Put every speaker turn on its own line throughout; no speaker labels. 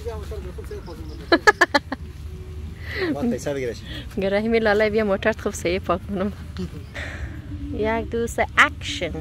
گرهی لاله بیا موتر خوب سه پاک کنم. یک دو سه اکشن.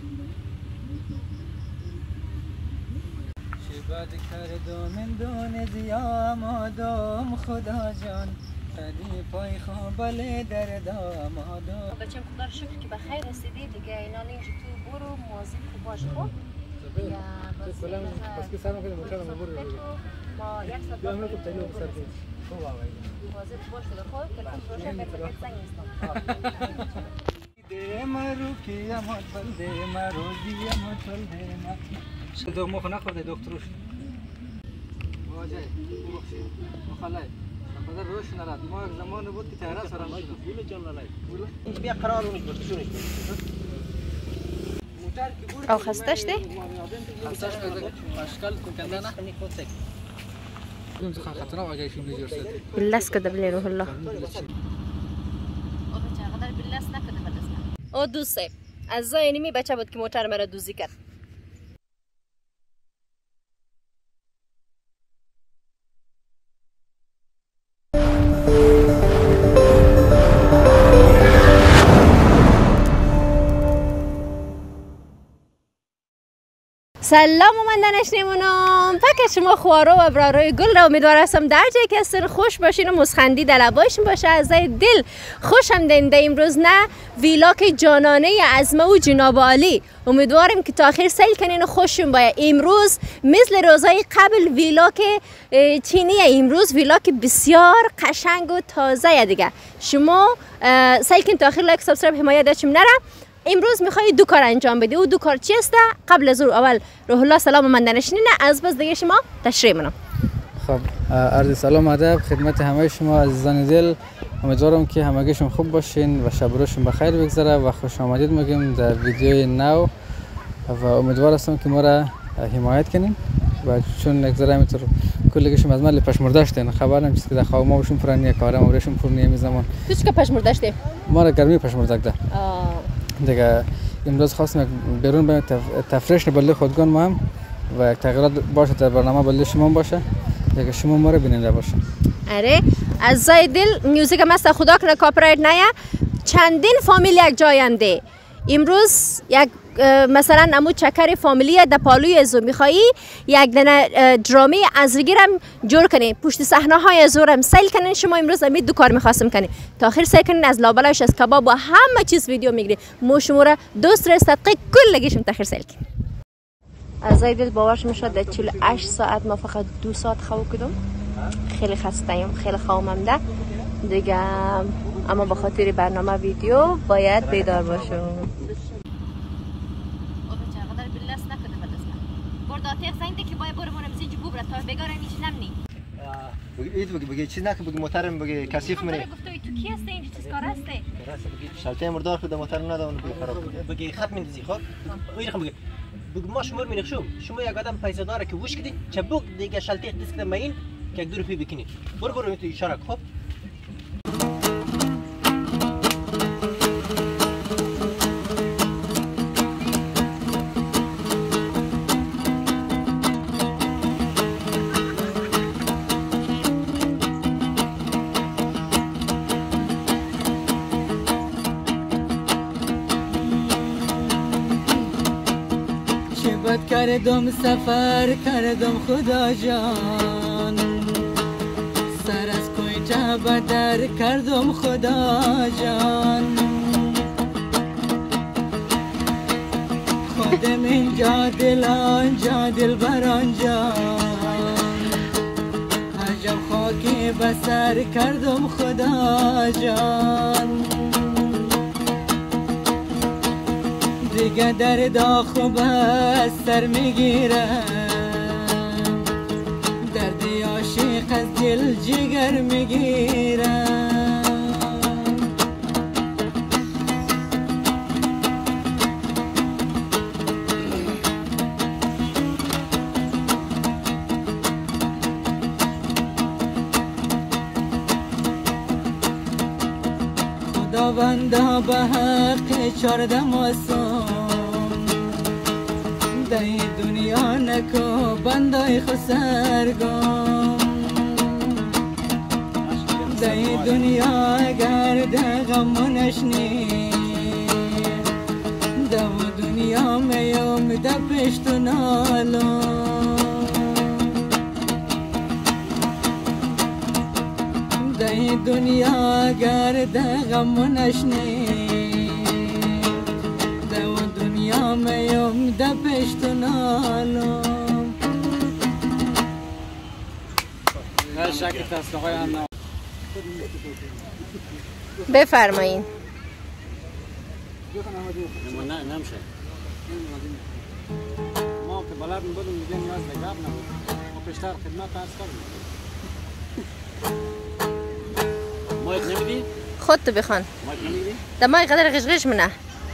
شباد کردم من دون زیام آدم خدا جان خدی پای خوابل در دام آدم.
بچم خدا رو شکر که بخیر رسیدی دیگه. اینا اینجا تو برو موازی خوب باش خب. یا
بس که سلام کنیم موتر ما برو.
ما یک ساعت
یا میگم تلو سر دی. خوب آقای.
موازی خوب باش خدا خود تلفن روشن بده زنگ نیستم.
ده مرو کیامت بنده مرو دیامت بنده ما. دو مخ نخورده دکترش. واجه بخشی مخالای. خدا روش نراد. ما زمان بود که تهران سرم شد. ولی جان لای. اینج بیا قرار اونش بتشونش.
او خسته شدی؟
خسته شده. مشکل کننده نه خود سک. اون خطرناک واجه شون میجوشه.
بلس کده بلی روح الله. او دوسته از زاینی می بچه بود که موتر مرا دوزی کرد. سلام و من دانشنیمونم پک شما خوارو و براروی گل را امیدوارم در جایی که هستین خوش باشین و مسخندی دلبایشون باشه. از دل خوشم دنده امروز نه ویلاک جانانه از ما و جناب عالی. امیدوارم که تا آخر سیل کنین و خوشون باشه. امروز مثل روزهای قبل ویلاک چینی امروز ویلاک بسیار قشنگ و تازه دیگه. شما سیل کنین تا آخر لایک سابسکرایب حمایت داشتیم نره. امروز میخوای دو کار انجام بدی. او دو کار چی است؟ قبل از اول روح الله سلام من دانشنین از بس دیگه شما تشریح منم.
خب عرض سلام ادب خدمت همه شما عزیزان دل. امیدوارم که همگیشون خوب باشین و شب روشون بخیر بگذره و خوش آمدید میگیم در ویدیوی نو و امیدوار هستم که ما را حمایت کنین و چون نگذره همینطور کلگیشون از مال پشمرده شدن خبر نمیشه که در خواب ما بشون پرانی کارم ورشون پرنی می زمان.
تو چه پشمرده شدی؟
ما را گرمی پشمرده ده. دیگه امروز خواستم بیرون بریم تفریش بله خودگان ما هم و یک تغییرات باشه در برنامه بله شما باشه دیگه شما ما رو بیننده باشه.
اره از زای دل میوزیک مست خدا کنه کاپی رایت نیا. چندین فامیل یک جاینده امروز یک مثلا امو چکر فامیلی در پالوی ازو میخوایی یک دنه درامی ازرگیرم جور کنی پشت صحنه های ازورم سیل کنین. شما امروز امید دو کار میخواستم کنی تا آخر سیل کنین از لابلایش از کباب و همه چیز ویدیو میگیری مو شما را دوست را صدقه کل لگیشم تا آخر سیل کنین. از دل باورش میشد در 48 ساعت ما فقط 2 ساعت خواب کردم. خیلی خسته ام خیلی خوابم ده دیگه اما به خاطر برنامه ویدیو باید بیدار باشم. داتیق زنده که باید برو منم زنج بوبرا تا بگاره نیش نمنی.
بگی چیز نکن بگی موترم بگی کثیف منی.
گفته تو کی هستی اینجا چیز کار هستی؟
شلته مردار خود موترم ندارم بگی خراب.
بگی خط میندازی خب؟ ویرخم بگی ما شمار می‌نخشم شما یک آدم پیسه داره که وش کردی چبوک دیگه شلته دیسک ماین که 2 روپیه بکنی برو تو اشاره خب.
کردم سفر کردم خدا جان سر از کویته بدر کردم خدا جان خودم اینجا دل آنجا دل بر آنجا عجب خاکی بسر کردم خدا جان دیگه درد خوب از سر میگیرم درد عاشق از دل جگر میگیرم خداوندا به حق 14 موسم در دنیا نکو بندای خسرگان
گرد غم نشنی دو دنیا میام ده پشت نالا ده دنیا گرد غم نشنی دو دنیا میام ده پشت نالا
بفرمایین.
نمیشه ما که بلد بودیم دیگه نیاز به گپ نبود ما پیشتر خدمت عرض کردیم مایک نمیدی؟
خودت بخوان.
مایک نمیدی؟
در مایک قدر غشغش منه.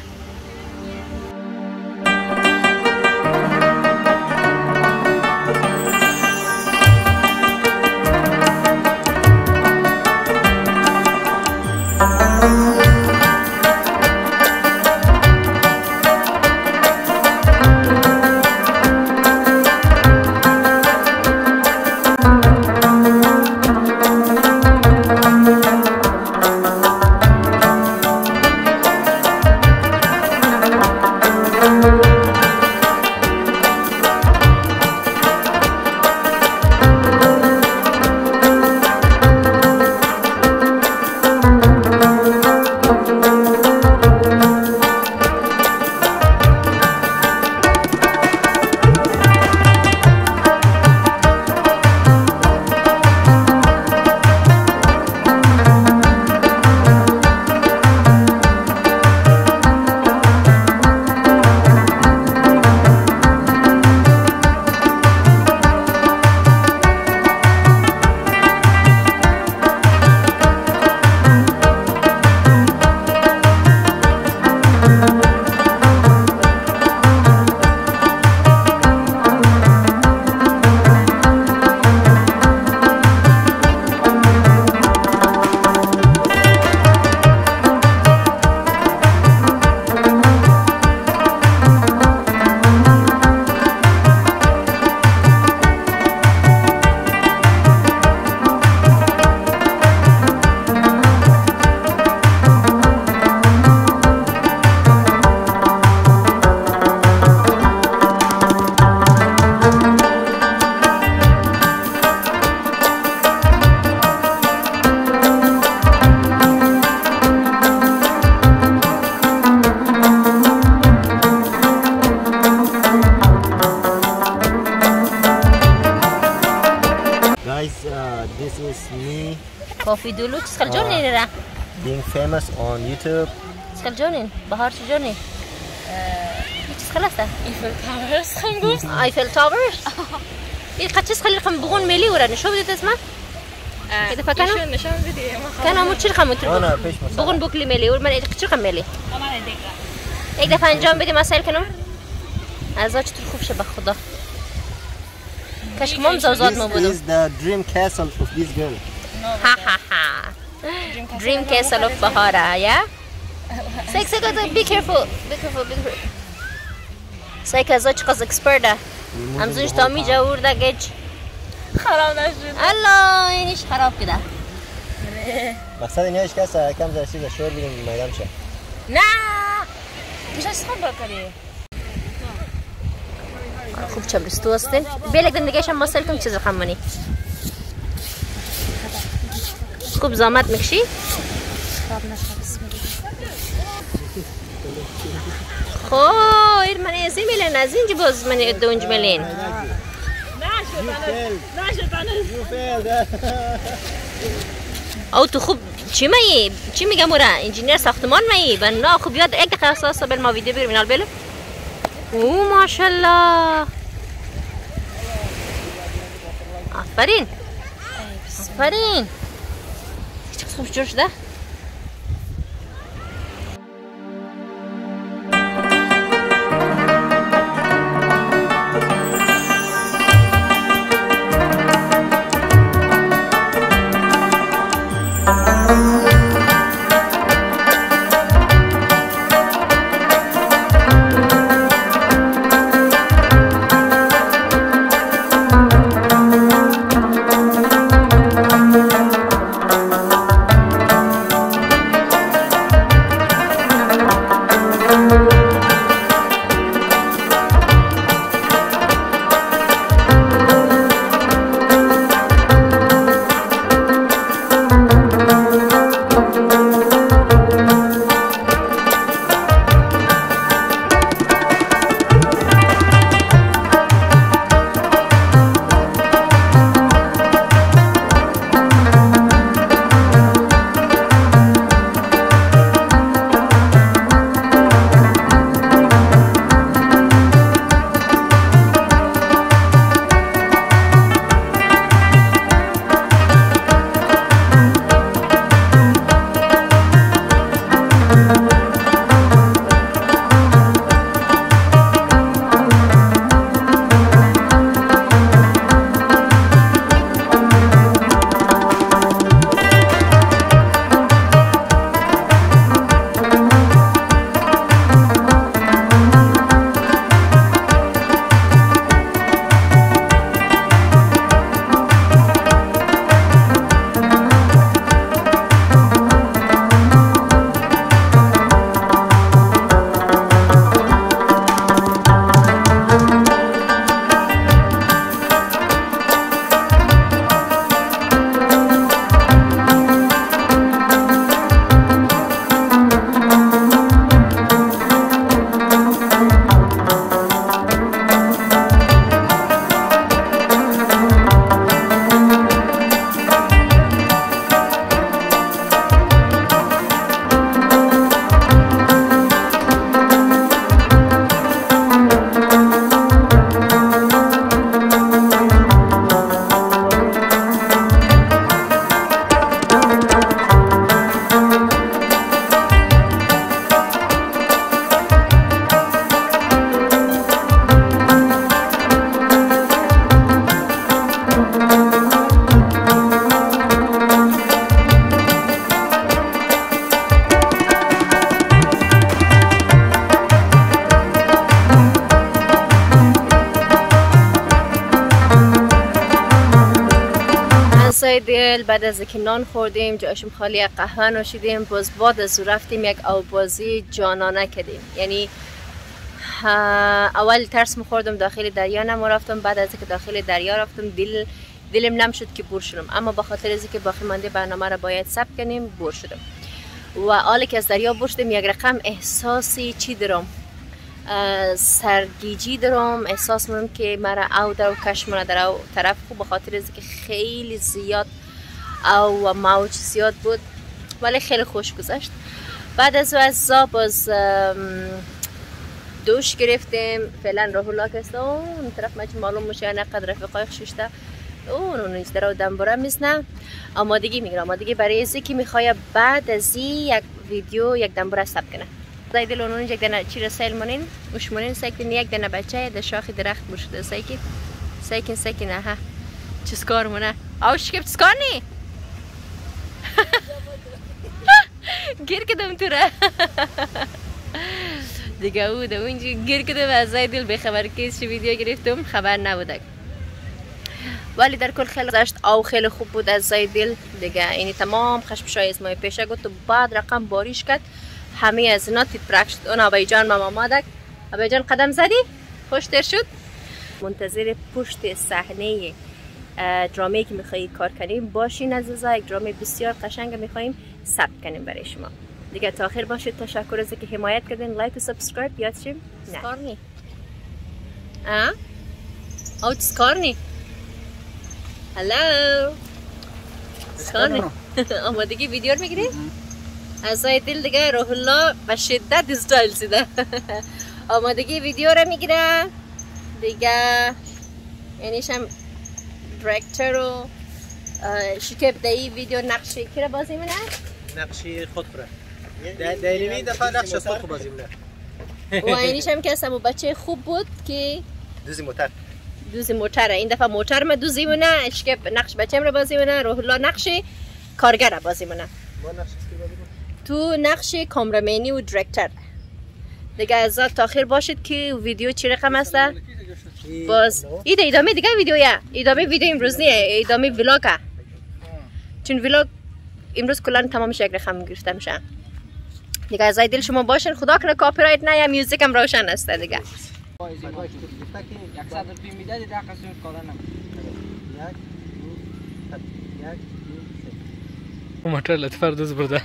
This is me
کافی دولوکس خلجونی را
being famous on YouTube.
خلجونین بهار چجونی؟ چیز خلاصه؟
ایفل تاورز خنگوست
ایفل تاورز؟ این قطعیس خیلی خم بغون ملی ورا نشو بدید اسمه؟ كده فكانو؟
ایشون نشان بدی
كانوا مو تشيل خمو تربو
أنا فيش مسألة.
بغون بوكلي ملي ورمن إيدك تشيل خم ملي
اما ندیگه
یک دفعه انجام بدی مسائل کنم از چطور خوب شه به خدا کاش که مام زوزات ما
This
بودم
is the dream castle of this girl.
ها ها ها دریم کیسل اف بهاره یا سیک سیک بی کیرفول سیک از چه قز اکسپرده همزونش تامی جاور ده گج
خراب نشد
الله اینش خراب کده
مقصد اینه ایش کسا کم زرسی به شور بیدیم میدم شه.
نه
میشه سخن بکری
خوب چبرستو هستین بیلک دندگیش هم مسئل کن چیز خمانی خوب زامت میکشی خو ایر من ازی میلین از اینجا باز من دونج میلین او تو خوب چی میگی؟ چی میگم مورا؟ انجینیر ساختمان میگی؟ بنا خوب یاد یک دقیقه اساس بل ما ویدیو بیرون بینال بله؟ او ماشالله آفرین آفرین چه خوب جور شده؟ دل بعد از اینکه نان خوردیم جاشم خالی قهوه نوشیدیم باز بعد از رفتیم یک آببازی جانانه کردیم. یعنی اول ترس میخوردم داخل دریا نمیرفتم، بعد از اینکه داخل دریا رفتم دلم نمیشد که بور شدم، اما به خاطر از اینکه باقی مانده برنامه را باید ثبت کنیم بور شدم. و حالا که از دریا بور شدم یک رقم احساسی چی دارم، سرگیجی دارم، احساس میکنم که مرا او در و کشمونه در او طرف خوب، به خاطر از اینکه خیلی زیاد او موج زیاد بود ولی خیلی خوش گذشت. بعد از باز دوش گرفتیم. فعلا راه الله کسته اون طرف مچ معلوم میشه نقدر رفیقای خشته اون نیست در دنبوره میسنه. آمادگی میگیره، آمادگی برای ازی که میخوای بعد از یک ویدیو یک دنبوره ثبت کنه. زایدل اون یک دانه چی رسیل منین وش منین ساکن یک دانه بچه در شاخ درخت برشده ساکن ها چیز کار مونه او شکب چیز کار نی گیر کدم تو را دیگه او ده اونجا گیر کدم. از زایدل به خبر کیش ویدیو گرفتم خبر نبوده ولی در کل خیلی گذشت او خیلی خوب بود. از زایدل دیگه اینی تمام خشمشای از مای پیشه گفت و بعد رقم باریش کرد همه از اینا تیترک شد. اون آبای جان ماما مادک آبای جان قدم زدی خوش تر شد. منتظر پشت صحنه درامه‌ای که میخوایی کار کنیم باشین عزیزا. یک درامه بسیار قشنگ میخواییم ثبت کنیم برای شما. دیگه تا آخر باشید. تشکر از اینکه حمایت کردین. لایک و سابسکرایب یاد شیم. نه سکارنی او سکارنی هلو سکارنی آمادگی ویدیو رو میگیری؟ از دل دیگه روح الله به شدت استایل زده آمادگی ویدیو رو میگیره دیگه. یعنیش هم دایرکتور و شکیب دایی ویدیو نقشی کی را بازی منه؟
نقشی خود بره دایروی دفعه نقش از خود بازی منه
و یعنیش هم که اصلا بچه خوب بود که دوزی موتره. این دفعه موتر ما دوزی منه، شکیب نقش بچه را بازی منه، روح الله نقش کارگر را بازی منه. تو نقش کامرامنی و دایرکتور دیگه. از تا آخر باشید که ویدیو چی رقم است. باز ایده ادامه دیگه ویدیویه، ادامه ویدیو امروز نیه، ادامه ویلاگه. چون ویلاگ امروز کلا تمامش یک رقم گرفته میشه دیگه. از دل شما باشین. خدا کنه کپی رایت نه یا میوزیک هم روشن است دیگه.
موتر لطفا دوز برده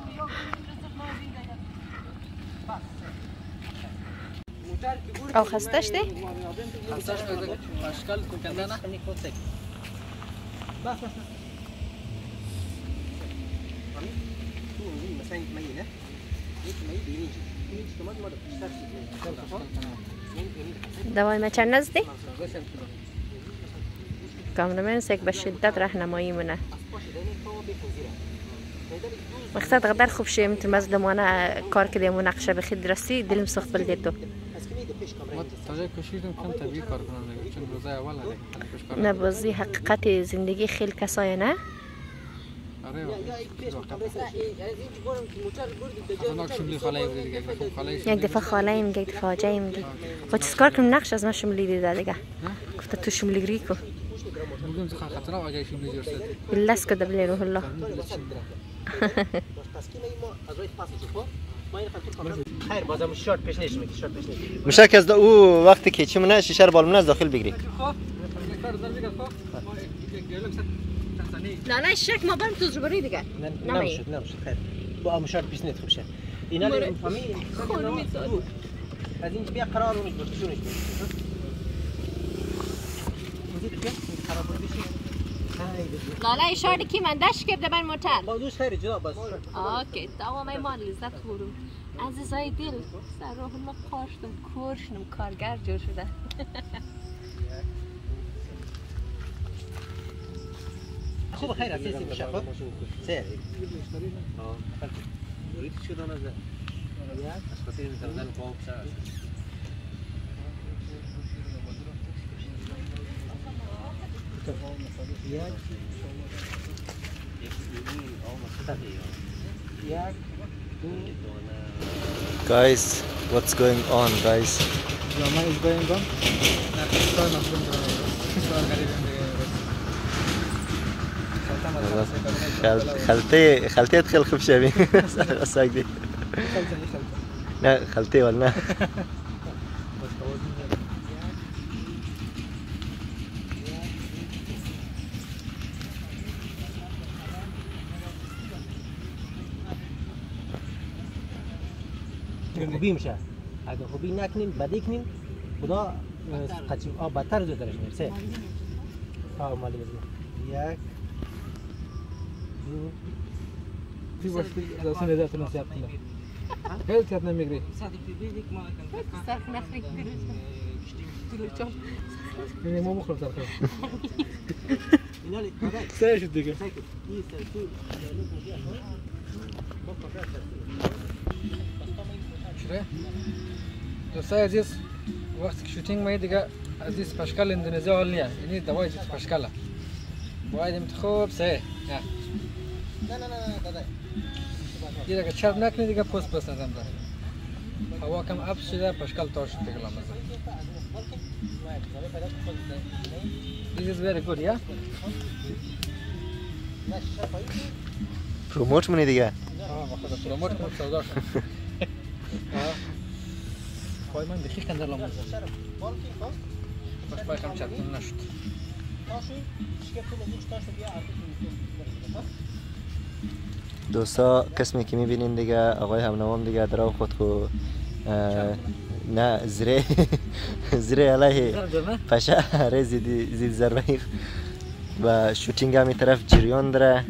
او خسته شده؟
خسته شده اشکال کنده نه
بس مثلا مينه
دوای ما چند نزدی؟ کامرامن سیک به شدت راهنمایی منه. مقصد قدر خوب شه میتونم از دمانه کار کردیم و نقشه به خود رسی دلم سخت بلده تو.
ما تازه کشیدم کم طبیعی کار کنم چون روزای اول
نه بازی حقیقت زندگی خیلی کسایه نه؟ یک دفعه خاله ایم یک دفعه آجه ایم خود چیز کار کنم نقش از ما شملی دیده دیگه گفته تو شملی گری کن بلس کده بلی روح الله
خیر بازم شورت پیش نیست میگی شورت پیش نیست
مشک از او وقتی که چی منه شیشه رو بالمون از داخل بگیری
نه شک ما برم تو زبری دیگه
نمیشد خیر با ام شورت پیش نیست خوبشه اینا رو فهمی از این بیا قرار رو میگذار شو نیست
لاله اشاره کی من داشت که دبن موتر
با دوست خیر جناب بس
اوکی تمام ایمان لذت خورم عزیزای دل سر روح ما پاشتم کورشنم کارگر جور شده
خوب خیر اساسی میشه خب سر برید شو دانه از خاطر میتونن قوم سر
Guys, what's going on, guys?
Drama is going on.
خلطه خیلی خوب شوی ساگ دی نه خلطه ولی نه
خوبی میشه اگه خوبی نکنیم بدی کنیم خدا قچیم آب بدتر زود درش میرسه مالی بزنیم 1 2
في باش داستان ذات نصيحة كنا هل تياتنا ميغري يعني مو مخلص الخير سايش الدقيقة شري دوستاي عزيز وقت شوتينج ما يدقى عزيز باشكال اندونيزيا هولنيا يعني دواي جيت باشكالا باید امتخاب سه نه یه دیگه چرب نکنی دیگه پست ندم داره هوا کم اب شده پشکل تاش دیگه لامزه This is very good, yeah?
پروموت منی دیگه
بخدا پروموت کنم سودا شد پای من بخی کندر لامزه باش پای کم چربتون نشد
دوستا قسمی که میبینین دیگه آقای همنوام دیگه درو خود خو نه زره علیه پشه هره زید ضربه و شوتینگ همی طرف جریان داره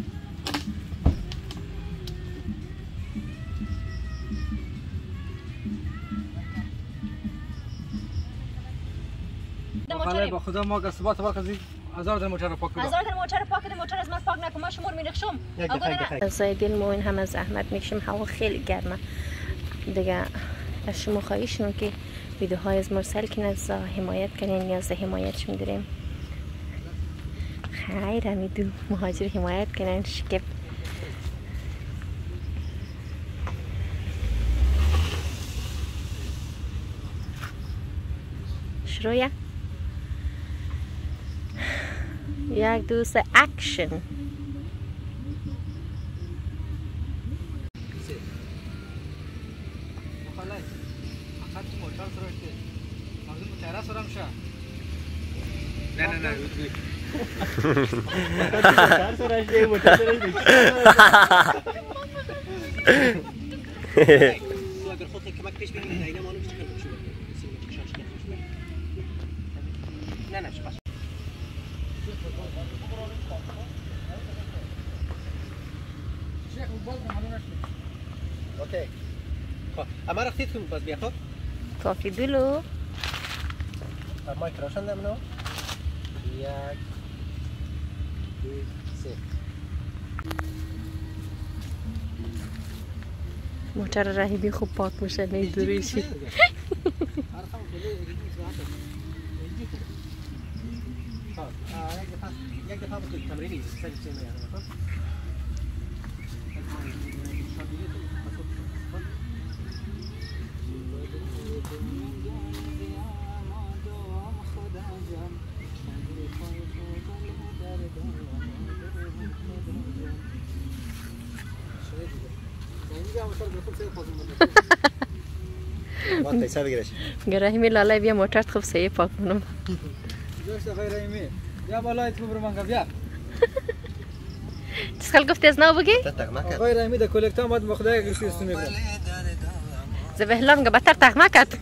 با خدا ما قصبات واقع زی 1000 در موتور پاک کنم
1000 در موتور پاک کنم موتور از من پاک نکنم ما شمار می‌نخشم زایدین ما این همه زحمت میکشیم هوا خیلی گرمه دیگه از شما خواهش می‌کنم که ویدیوهای از مرسل کنین از حمایت کنین نیاز حمایتش می‌داریم خیر امیدو مهاجر حمایت کنین شکف شروع 1 2 3 اکشن
اوکی خب اما را خیلی باز بیا خب
کافی دلو
مایک روشن دم نو 1 2 3
موتور رهیبی خوب پاک میشه نیدوریشی
یک دفعه بکنید تمرینی سری خب
باید پیسه بگیرش
گراهیمی لاله بیا موتور خوب سیه پاک کنم
جوش آقای رحیمی بیا بالای تو برو منگا بیا
چیز خیلی گفتی از نو بگی؟
آقای رحیمی در کلکتا باید مخدای گرشی استو میگرم
زبهلام گه بطر تغمه کد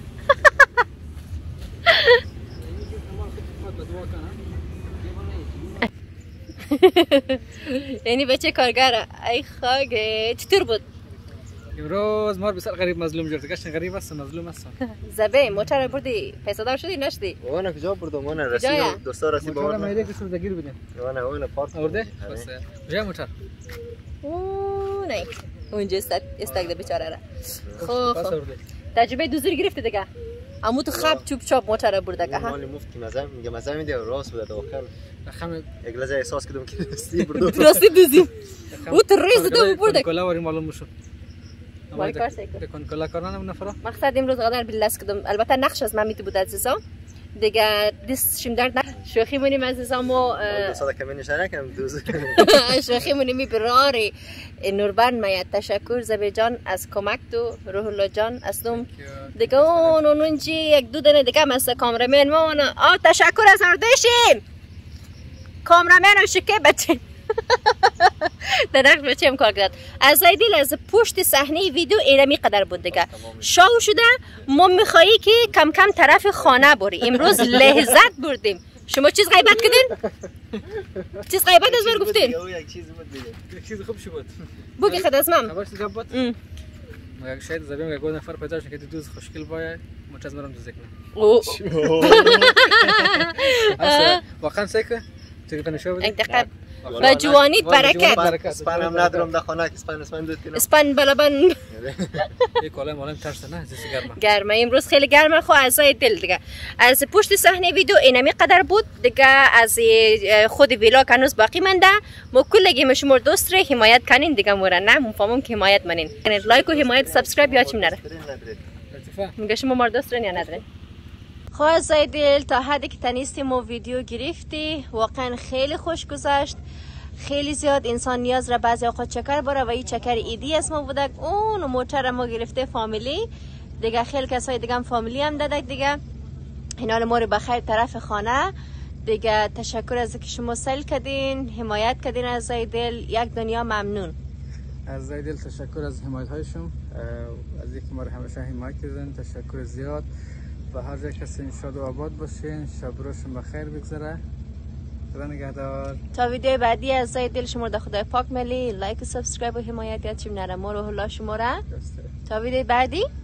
یعنی بچه کارگره ای خاگه چطور بود؟
امروز مار بسیار غریب مظلوم جرده گشتن غریب هستم مظلوم هستم
زبه موتور بردی پیسه دار شدی نشدی؟
وانا کجا بردم وانا رسید دوستا رسید
موتور مایده که سر دگیر بدیم
وانا پارت
آورده؟ بس کجا موتور؟
اوه نه اونجا استگده بیچاره را خوب
بس آورده
تجربه دوزیر گرفته دیگه امو تو خب چوب چاپ موتر برده که ها
مال مفتی مزه میگه مزه میده راست بوده داخل
خم
یک لحظه احساس کردم که راستی برده
راستی دوزیم او تو ریز دو برده
کلا وری معلوم میشه
وای کار سیکو
کن کلا کارانم نفرا
مقصد امروز قدر بیلس کدم البته نقش از من میتو بود عزیزا دیگه دستشیم درد نه شوخی مونیم عزیزا مو
صدا کمی نشاره کم دوز
شوخی مونیم می براری نوربن میاد تشکر زبی جان از کمک تو روح الله جان اصلم دیگه اونجی یک دو دنه دیگه مثل کامرمن ما تشکر از اردشیم کامرمن و شکه بچین درخت بچه هم کار کرد از ایدیل از پشت صحنه ویدیو اینمی قدر بود دیگه شاو شده ما میخوایی که کم کم طرف خانه بری امروز لحظت بردیم شما چیز غیبت کردین؟ چیز غیبت از بر گفتین؟
یک چیز خوب شد
بگی خد از من
خبر چیز بود مگه شاید زبیم مگه گود نفر پیدا شد که دوز خوشگل باید متاز مرام دوز کنه واقعا سیکه چه کنه شو بود
و جوانیت برکت
اسپن هم ندارم در خانه که اسپن دوت کنم
اسپن بلبن
یه کالا مالم ترسه نه زیست
گرمه امروز خیلی گرمه خو اعضای دل دیگه از پشت صحنه ویدیو اینمی قدر بود دیگه از خود ویلاگ هنوز باقی مونده ما کلگی شما دوست رو حمایت کنین دیگه مورا نه مفهمم که حمایت منین لایک و حمایت سابسکرایب یا چیم نره میگه شما مار دوست رو یا ندارین خو اعضای دل تا حدی که تنیستیم و ویدیو گرفتی واقعا خیلی خوش گذشت خیلی زیاد انسان نیاز را بعضی اوقات چکر باره و این چکر ایدی اسم بوده اون موتر ما گرفته فامیلی دیگه خیلی کسای دیگه هم فامیلی هم داده دیگه اینال ما رو بخیر طرف خانه دیگه تشکر از که شما سل کردین حمایت کردین از دل یک دنیا ممنون
از دل تشکر از حمایت هایشون از اینکه ما رو همیشه حمایت کردین تشکر زیاد و هر جای کسی شاد و آباد باشین شب روشون بخیر بگذره خدا نگهدار
تا ویدیو بعدی از دل شما رو خدای پاک ملی لایک و سابسکرایب و حمایت یادتون نره ما روح الله شما را تا ویدیو بعدی